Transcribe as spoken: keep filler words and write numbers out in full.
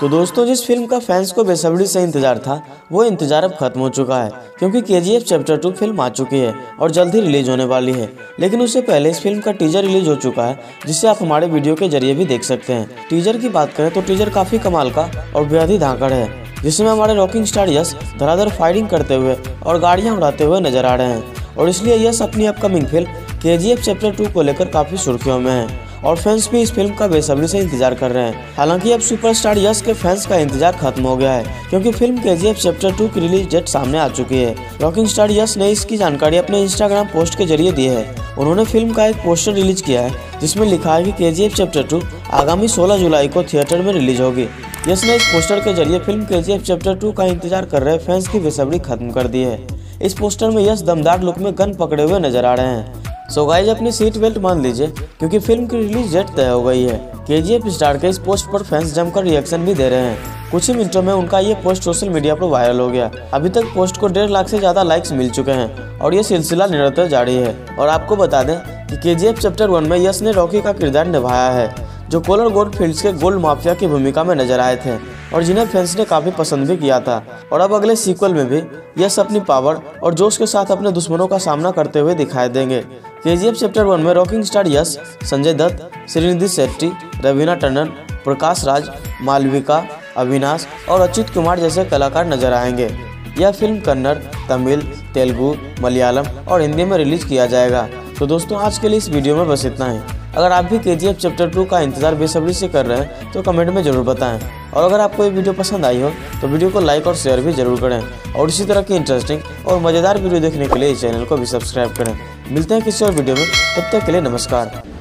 तो दोस्तों, जिस फिल्म का फैंस को बेसब्री से इंतजार था वो इंतजार अब खत्म हो चुका है, क्योंकि केजीएफ चैप्टर टू फिल्म आ चुकी है और जल्द ही रिलीज होने वाली है। लेकिन उससे पहले इस फिल्म का टीजर रिलीज हो चुका है, जिसे आप हमारे वीडियो के जरिए भी देख सकते हैं। टीजर की बात करें तो टीजर काफी कमाल का और बेहद ही धाकड़ है, जिसमें हमारे रॉकिंग स्टार यश धड़ाधड़ फाइटिंग करते हुए और गाड़ियां उड़ाते हुए नजर आ रहे हैं। और इसलिए यश अपनी upcoming film KGF chapter two को लेकर काफी सुर्खियों में है और फैंस भी इस फिल्म का बेसब्री से इंतजार कर रहे हैं। हालांकि अब सुपरस्टार यश के फैंस का इंतजार खत्म हो गया है, क्योंकि फिल्म केजीएफ चैप्टर टू की रिलीज डेट सामने आ चुकी है। रॉकिंग स्टार यश ने इसकी जानकारी अपने इंस्टाग्राम पोस्ट के जरिए दी है। उन्होंने फिल्म का एक पोस्टर रिलीज किया है, जिसमें लिखा है कि केजीएफ चैप्टर टू आगामी सोलह जुलाई को थिएटर में रिलीज होगी। यश ने इस पोस्टर के जरिए फिल्म केजीएफ चैप्टर टू का इंतजार कर रहे फैंस की बेसब्री खत्म कर दी है। इस पोस्टर में यश दमदार लुक में गन पकड़े हुए नजर आ रहे हैं। सो गाइज, अपनी सीट बेल्ट मान लीजिए, क्योंकि फिल्म की रिलीज डेट तय हो गई है। केजीएफ स्टार के इस पोस्ट पर फैंस जमकर रिएक्शन भी दे रहे हैं। कुछ ही मिनटों में उनका ये पोस्ट सोशल मीडिया पर वायरल हो गया। अभी तक पोस्ट को डेढ़ लाख से ज्यादा लाइक्स मिल चुके हैं और ये सिलसिला निरंतर जारी है। और आपको बता दें कि केजीएफ चैप्टर वन में यश ने रॉकी का किरदार निभाया है, जो कोलर गोल्डफील्ड्स के गोल्ड माफिया की भूमिका में नजर आए थे और जिन्हें फैंस ने काफी पसंद भी किया था। और अब अगले सीक्वल में भी यश अपनी पावर और जोश के साथ अपने दुश्मनों का सामना करते हुए दिखाई देंगे। केजीएफ चैप्टर वन में रॉकिंग स्टार यश, संजय दत्त, श्रीनिधि शेट्टी, रवीना टंडन, प्रकाश राज, मालविका, अविनाश और अच्युत कुमार जैसे कलाकार नजर आएंगे। यह फिल्म कन्नड़, तमिल, तेलुगु, मलयालम और हिंदी में रिलीज किया जाएगा। तो दोस्तों, आज के लिए इस वीडियो में बस इतना ही। अगर आप भी केजीएफ चैप्टर टू का इंतजार बेसब्री से कर रहे हैं तो कमेंट में जरूर बताएं। और अगर आपको ये वीडियो पसंद आई हो तो वीडियो को लाइक और शेयर भी जरूर करें। और इसी तरह की इंटरेस्टिंग और मज़ेदार वीडियो देखने के लिए इस चैनल को भी सब्सक्राइब करें। मिलते हैं किसी और वीडियो में, तब तक के लिए नमस्कार।